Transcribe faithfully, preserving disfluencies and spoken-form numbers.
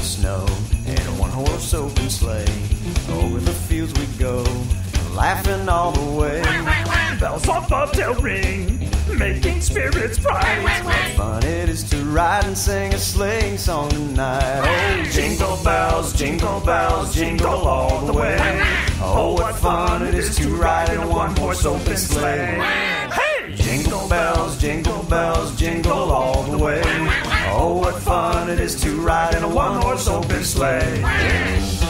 the snow in a one-horse open sleigh. Over the fields we go, laughing all the way. Bells on bobtail ring, making spirits bright. What fun it is to ride and sing a sleighing song tonight. Oh, jingle bells, jingle bells, jingle all the way. Oh, what fun it is to ride in a one-horse open sleigh. Hey! Jingle bells, jingle bells, jingle all the way. Oh, what fun it is to ride in a one-horse open sleigh.